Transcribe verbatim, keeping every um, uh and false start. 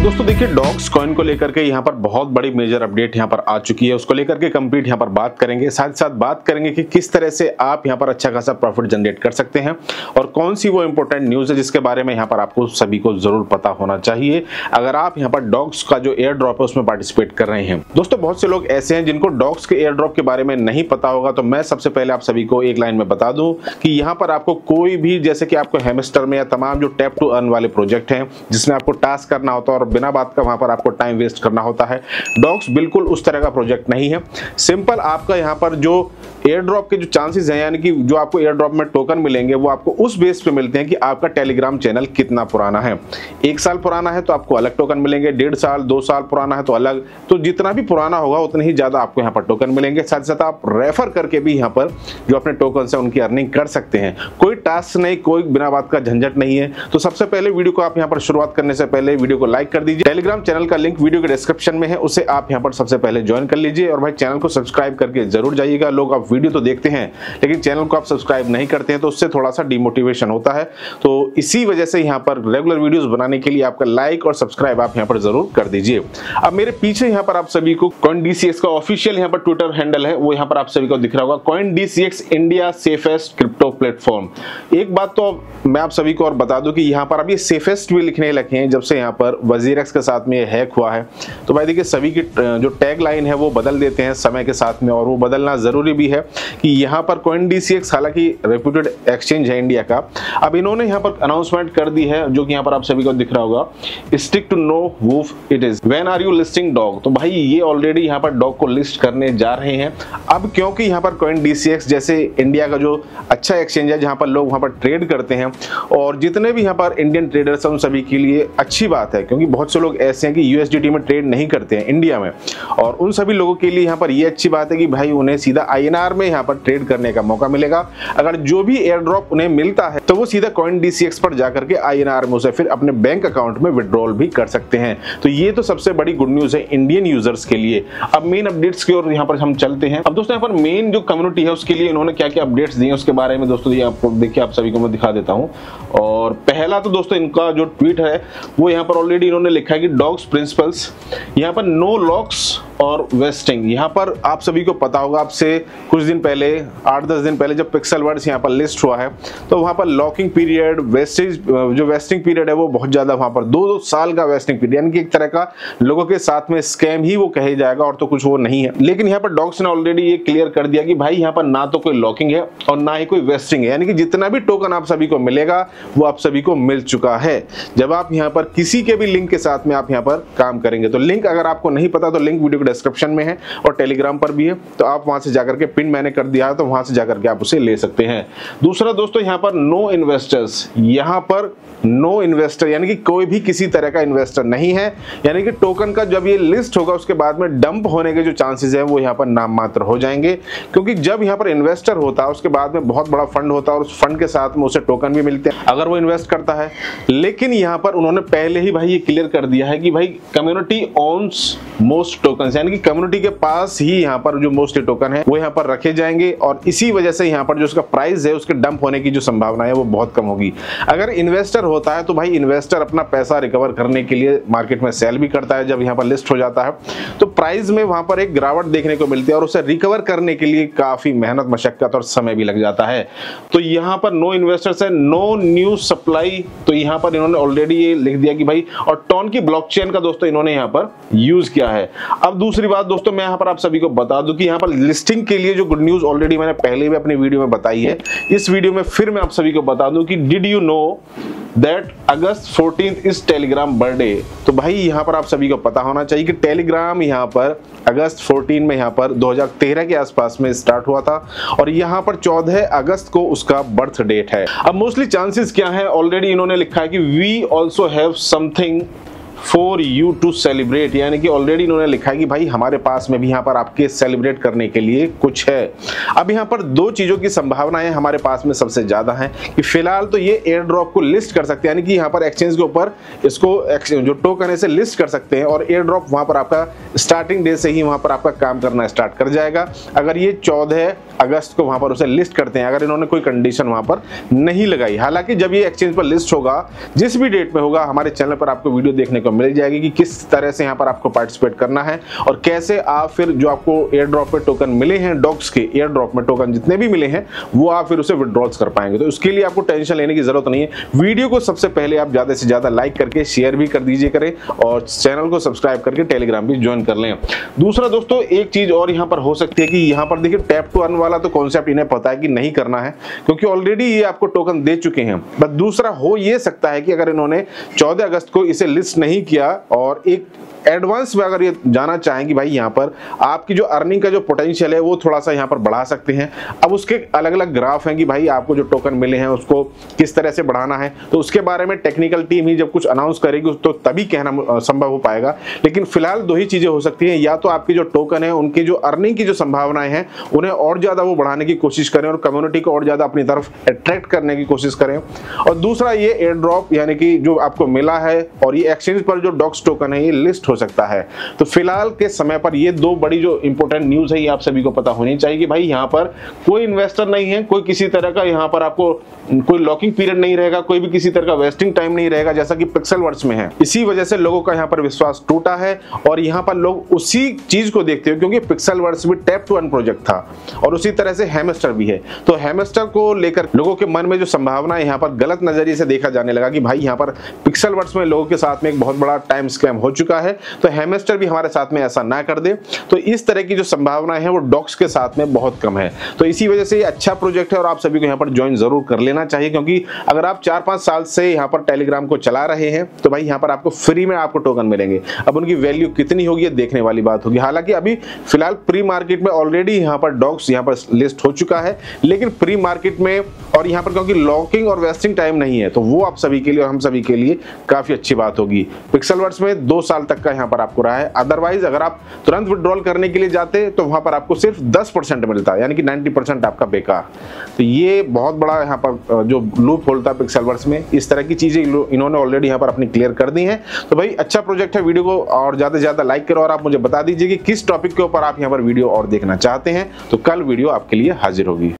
दोस्तों देखिए, docs coin को लेकर के यहाँ पर बहुत बड़ी मेजर अपडेट यहाँ पर आ चुकी है। उसको लेकर के कंप्लीट यहाँ पर बात करेंगे, साथ साथ बात करेंगे कि किस तरह से आप यहाँ पर अच्छा खासा प्रॉफिट जनरेट कर सकते हैं और कौन सी वो इंपॉर्टेंट न्यूज़ है जिसके बारे में यहाँ पर आपको सभी को जरूर पता होना चाहिए अगर आप यहाँ पर डॉक्स का जो एयर ड्रॉप है उसमें पार्टिसिपेट कर रहे हैं। दोस्तों बहुत से लोग ऐसे हैं जिनको डॉक्स के एयर ड्रॉप के बारे में नहीं पता होगा, तो मैं सबसे पहले आप सभी को एक लाइन में बता दूं कि यहाँ पर आपको कोई भी, जैसे कि आपको हैमस्टर में या तमाम जो टैप टू अर्न वाले प्रोजेक्ट हैं जिसमें आपको टास्क करना होता है और बिना बात का वहां पर आपको टाइम वेस्ट करना होता है, डॉक्स बिल्कुल उस तरह का प्रोजेक्ट नहीं है। सिंपल आपका यहाँ पर जो एयर ड्रॉप के जो चांसेस हैं, यानी कि जो आपको एयर ड्रॉप में टोकन मिलेंगे वो आपको उस बेस पे मिलते हैं कि आपका टेलीग्राम चैनल कितना पुराना है। एक साल पुराना है तो आपको अलग टोकन मिलेंगे, डेढ़ साल दो साल पुराना है तो अलग। तो जितना भी पुराना होगा उतने ही ज्यादा आपको यहाँ पर टोकन मिलेंगे। साथ साथ आप रेफर करके भी यहाँ पर जो अपने टोकन है उनकी अर्निंग कर सकते हैं। कोई टास्क नहीं, कोई बिना बात का झंझट नहीं है। तो सबसे पहले वीडियो को आप यहाँ पर शुरुआत करने से पहले वीडियो को लाइक कर दीजिए। टेलीग्राम चैनल का लिंक वीडियो के डिस्क्रिप्शन में है, उसे आप यहाँ पर सबसे पहले ज्वाइन कर लीजिए और भाई चैनल को सब्सक्राइब करके जरूर जाइएगा। लोग आप वीडियो तो देखते हैं लेकिन चैनल को आप सब्सक्राइब नहीं करते हैं, तो उससे थोड़ा सा डिमोटिवेशन होता है। तो इसी वजह से यहाँ पर रेगुलर वीडियोस बनाने के लिए आपका लाइक और सब्सक्राइब आप यहाँ पर जरूर कर दीजिए। अब मेरे पीछे यहाँ पर आप सभी को कॉइन डी सी एक्स का ऑफिशियल यहाँ पर ट्विटर हैंडल है, वो यहाँ पर आप सभी को दिख रहा होगा, coin D C X India safest crypto platform. एक बात तो मैं आप सभी को और बता दूं कि यहाँ पर अब ये सेफेस्ट भी लिखने लगे हैं जब से यहाँ पर वजीरेक्स के साथ में हैक हुआ है। तो भाई देखिए, सभी की जो टैग लाइन है वो बदल देते हैं समय के साथ में, और वो बदलना जरूरी भी है कि यहाँ पर कॉइन डी सी एक्स हालांकि रेप्यूटेड एक्सचेंज है इंडिया का, अब इन्होंने यहाँ पर अनाउंसमेंट कर दी है जो कि यहाँ पर आप सभी को दिख रहा होगा, stick to no woof it is, when are you listing dog. तो भाई ये ऑलरेडी यहाँ पर डॉग को लिस्ट करने जा रहे हैं। अब क्योंकि यहाँ पर कॉइन डी सी एक्स जैसे इंडिया का जो अच्छा एक्सचेंज है जहाँ पर लोग वहाँ पर ट्रेड करते हैं, और जितने भी यहाँ पर इंडियन ट्रेडर्स हैं उन सभी के लिए अच्छी बात है, क्योंकि बहुत से लोग ऐसे हैं कि यू एस डी टी में ट्रेड नहीं करते हैं इंडिया में, और उन सभी लोगों के लिए यहाँ पर ये अच्छी बात है कि भाई उन्हें सीधा आई एन आर में यहाँ पर ट्रेड करने का मौका मिलेगा। अगर जो भी एयर ड्रॉप उन्हें मिलता है तो वो सीधा कॉइन डी सी एक्स पर जाकर के आई एन आर में उसे फिर अपने बैंक अकाउंट में विड्रॉल भी कर सकते हैं। तो ये तो सबसे बड़ी गुड न्यूज है इंडियन यूजर्स के लिए। अब मेन अपडेट्स की ओर यहाँ पर हम चलते हैं। अब दोस्तों यहाँ पर मेन जो कम्युनिटी है उसके लिए इन्होंने क्या क्या अपडेट्स दिए उसके बारे में दोस्तों ये आपको देखिए, आप सभी को मैं दिखा देता हूँ। और पहला तो दोस्तों इनका जो ट्वीट है वो यहाँ पर ऑलरेडी इन्होंने लिखा है कि डॉग्स प्रिंसिपल्स, यहाँ पर नो लॉक्स और वेस्टिंग। यहाँ पर आप सभी को पता होगा, आपसे कुछ दिन पहले, आठ दस दिन पहले जब पिक्सेलवर्ड्स यहाँ पर लिस्ट हुआ है तो वहाँ पर लॉकिंग पीरियड, वेस्टेज, जो वेस्टिंग पीरियड है वो बहुत ज्यादा, वहाँ पर दो दो साल का वेस्टिंग पीरियड, यानी कि एक तरह का लोगों के साथ में स्कैम ही वो कहे जाएगा और तो कुछ वो नहीं है। लेकिन यहाँ पर डॉग्स ने ऑलरेडी ये क्लियर कर दिया कि भाई यहाँ पर ना तो कोई लॉकिंग है और ना ही कोई वेस्टिंग है, यानी कि जितना भी टोकन आप सभी को मिलेगा वो आप सभी को मिल चुका है जब आप यहाँ पर किसी के भी लिंक के साथ में आप यहाँ पर काम करेंगे। तो लिंक अगर आपको नहीं पता तो लिंक वीडियो के डिस्क्रिप्शन में है और टेलीग्राम पर भी है, तो आप वहां से जाकर के, पिन मैंने कर दिया है तो वहां से जाकर के आप उसे ले सकते हैं। दूसरा दोस्तों यहाँ पर नो इन्वेस्टर्स, यहाँ पर नो इन्वेस्टर यानी कि कोई भी किसी तरह का इन्वेस्टर नहीं है, यानी कि टोकन का जब ये लिस्ट होगा उसके बाद में डंप होने के जो चांसेस हैं वो यहाँ पर नाम मात्र हो जाएंगे, क्योंकि जब यहाँ पर इन्वेस्टर होता है उसके बाद में बहुत बड़ा फंड होता है और उस फंड के साथ में उसे टोकन भी मिलते हैं अगर वो इन्वेस्ट करता है। लेकिन यहाँ पर उन्होंने पहले ही भाई ये क्लियर कर दिया है कि भाई कम्युनिटी ओन्स मोस्ट टोकन, यानी कि कम्युनिटी के पास ही यहाँ पर जो मोस्ट टोकन है वो यहाँ पर रखे जाएंगे, और इसी वजह से यहाँ पर जो उसका प्राइस है उसके डंप होने की जो संभावना है वो बहुत कम होगी। अगर इन्वेस्टर होता है तो भाई इन्वेस्टर अपना पैसा रिकवर करने के लिए मार्केट में सेल भी करता है, जब यहाँ पर लिस्ट हो जाता है तो प्राइस में वहां पर एक गिरावट देखने को मिलती है और उसे रिकवर करने के लिए काफी मेहनत, मशक्कत और समय भी लग जाता है। तो यहाँ पर नो इन्वेस्टर्स है, नो न्यू सप्लाई, तो यहाँ पर इन्होंने ऑलरेडी ये लिख दिया कि भाई, और टॉन की ब्लॉकचेन का दोस्तों इन्होंने यहाँ पर यूज किया है। अब दूसरी बात दोस्तों मैं यहाँ पर आप सभी को बता दूं कि यहाँ पर लिस्टिंग के लिए जो गुड न्यूज ऑलरेडी मैंने पहले भी अपनी वीडियो में बताई है, इस वीडियो में फिर मैं आप सभी को बता दूं कि did you know that August fourteenth is Telegram birthday. तो भाई यहाँ पर आप सभी को पता होना चाहिए कि टेलीग्राम यहाँ पर अगस्त चौदह में यहाँ पर दो हज़ार तेरह के आसपास में स्टार्ट हुआ था और यहाँ पर चौदह अगस्त को उसका बर्थ डेट है। अब मोस्टली चांसेस क्या है, ऑलरेडी इन्होंने लिखा है कि we also have something for you to celebrate, यानी कि ऑलरेडी इन्होंने लिखा है कि भाई हमारे पास में भी यहाँ पर आपके सेलिब्रेट करने के लिए कुछ है। अब यहाँ पर दो चीजों की संभावनाएं हमारे पास में सबसे ज्यादा हैं कि फिलहाल तो ये एयर ड्रॉप को लिस्ट कर सकते हैं, यानी कि यहाँ पर एक्सचेंज के ऊपर इसको जो टोकन है इसे लिस्ट कर सकते हैं और एयर ड्रॉप वहां पर आपका स्टार्टिंग डे से ही वहां पर आपका काम करना स्टार्ट कर जाएगा अगर ये चौदह अगस्त को वहां पर उसे लिस्ट करते हैं, अगर इन्होंने कोई कंडीशन वहां पर नहीं लगाई। हालांकि जब ये एक्सचेंज पर लिस्ट होगा, जिस भी डेट में होगा, हमारे चैनल पर आपको वीडियो देखने को आपको मिल जाएगी कि किस तरह से यहाँ पर आपको पार्टिसिपेट करना है और कैसे आप फिर जो आपको एयर ड्रॉप में टोकन मिले हैं, डॉक्स के एयर ड्रॉप में टोकन जितने भी मिले हैं वो आप फिर उसे विड्रॉल्स कर पाएंगे। तो उसके लिए आपको टेंशन लेने की जरूरत नहीं है। वीडियो को सबसे पहले आप ज्यादा से ज्यादा लाइक करके शेयर भी कर दीजिए करें और चैनल को सब्सक्राइब करके टेलीग्राम भी ज्वाइन कर लें। दूसरा दोस्तों एक चीज और यहाँ पर हो सकती है कि यहाँ पर देखिए टैप टू अर्न वाला तो कॉन्सेप्ट इन्हें पता है कि नहीं करना है क्योंकि ऑलरेडी ये आपको टोकन दे चुके हैं। बट दूसरा हो ये सकता है कि अगर इन्होंने चौदह अगस्त को इसे लिस्ट नहीं किया और एक एडवांस में अगर ये जाना चाहें कि भाई यहाँ पर आपकी जो अर्निंग का जो पोटेंशियल है वो थोड़ा सा यहाँ पर बढ़ा सकते हैं। अब उसके अलग अलग ग्राफ हैं कि भाई आपको जो टोकन मिले हैं उसको किस तरह से बढ़ाना है, तो उसके बारे में टेक्निकल टीम ही जब कुछ अनाउंस करेगी तो तभी कहना संभव हो पाएगा। लेकिन फिलहाल दो ही चीजें हो सकती हैं, या तो आपकी जो टोकन है उनकी जो अर्निंग की जो संभावनाएं हैं उन्हें और ज्यादा वो बढ़ाने की कोशिश करें और कम्युनिटी को और ज्यादा अपनी तरफ अट्रैक्ट करने की कोशिश करें, और दूसरा ये एयर ड्रॉप यानी कि जो आपको मिला है और ये एक्सचेंज पर जो डॉक्स टोकन है ये लिस्ट हो सकता है। तो फिलहाल के समय पर ये दो बड़ी जो इंपॉर्टेंट न्यूज है ये आप सभी को पता होनी चाहिए कि भाई यहाँ पर कोई इन्वेस्टर नहीं है, कोई किसी तरह का यहाँ पर आपको कोई लॉकिंग पीरियड नहीं रहेगा, कोई भी किसी तरह का वेस्टिंग टाइम नहीं रहेगा जैसा कि पिक्सेलवर्स में है। इसी वजह से लोगों का यहाँ पर विश्वास टूटा है और यहाँ पर लोग उसी चीज को देखते हो क्योंकि पिक्सेलवर्स भी टैप टू अर्न प्रोजेक्ट था और उसी तरह से हैमस्टर भी है। तो हैमस्टर को लेकर लोगों के मन में जो संभावना है यहाँ पर गलत नजरिए से देखा जाने लगा कि भाई यहाँ पर पिक्सेलवर्स में लोगों के साथ में एक बहुत बड़ा टाइम स्कैम हो चुका है, तो हैमस्टर भी हमारे साथ में ऐसा ना कर दे। तो इस तरह की जो संभावनाएं हैं वो डॉक्स के साथ में बहुत कम है। तो इसी वजह से ये अच्छा प्रोजेक्ट है और आप सभी को यहाँ पर ज्वाइन जरूर कर लेना चाहिए, क्योंकि अगर आप चार पांच साल से यहाँ पर टेलीग्राम को चला रहे हैं तो भाई यहाँ पर आपको फ्री में आपको टोकन मिलेंगे। अब उनकी वैल्यू कितनी होगी ये देखने वाली बात होगी। हालांकि अभी फिलहाल प्री मार्केट में ऑलरेडी यहाँ पर डॉक्स यहाँ पर लिस्ट हो चुका है, लेकिन प्री मार्केट में और यहाँ पर क्योंकि लॉकिंग और वेस्टिंग टाइम नहीं है तो वो आप सभी के लिए और हम सभी के लिए काफी अच्छी बात होगी। पिक्सेलवर्स में दो साल तक का यहाँ पर आपको रहा है। अदरवाइज अगर आप तुरंत विड्रॉल करने के लिए जाते तो वहां पर आपको सिर्फ दस परसेंट मिलता है, यानी कि नब्बे परसेंट आपका बेकार। तो ये बहुत बड़ा यहाँ पर जो लूप होल था पिक्सेलवर्स में, इस तरह की चीजें इन्होंने ऑलरेडी यहाँ पर अपनी क्लियर कर दी हैं। तो भाई अच्छा प्रोजेक्ट है, वीडियो को और ज्यादा से ज्यादा लाइक करो और आप मुझे बता दीजिए कि किस टॉपिक के ऊपर आप यहाँ पर वीडियो और देखना चाहते हैं, तो कल वीडियो आपके लिए हाजिर होगी।